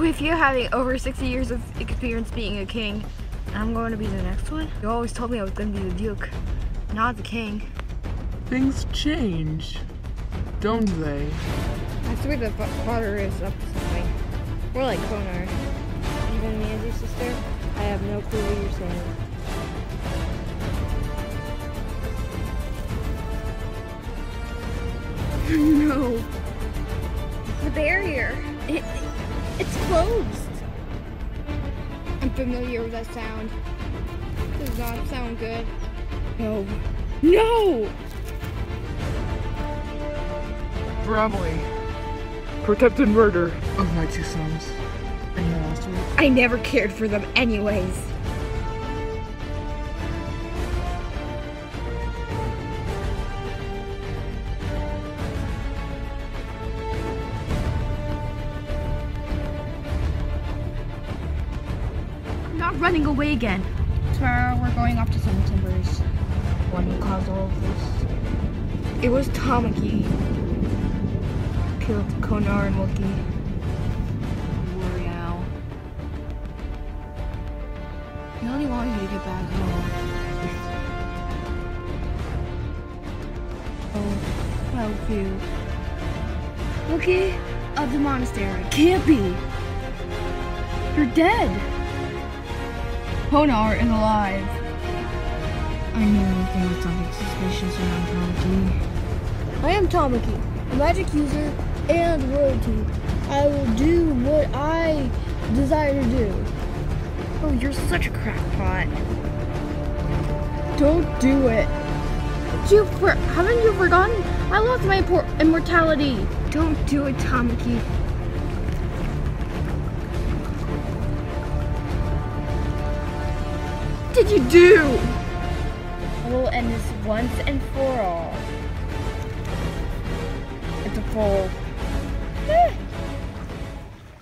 with you having over 60 years of experience being a king, I'm going to be the next one? You always told me I was going to be the Duke, not the king. Things change, don't they? I swear the father is up to something. We're like Konar. Even me as your sister, I have no clue what you're saying. No. The barrier. It's closed. I'm familiar with that sound. Does not sound good. No. No! Bramley, protected murder of my two sons. Anyone else to it? I never cared for them anyways. I'm not running away again. Tomorrow we're going off to Seven Timbers. What caused all of this? It was Tamaki. Killed Konar and Wookie. Worry now. He only wanted you to get back home. Oh, how cute. Wookie of the monastery. Can't be. You're dead. Konar is alive. I knew anything was something suspicious around Tamaki. I am Tamaki, a magic user and royalty. I will do what I desire to do. Oh, you're such a crackpot. Don't do it. Haven't you forgotten? I lost my immortality. Don't do it, Tamaki. What did you do? We'll end this once and for all. It's a full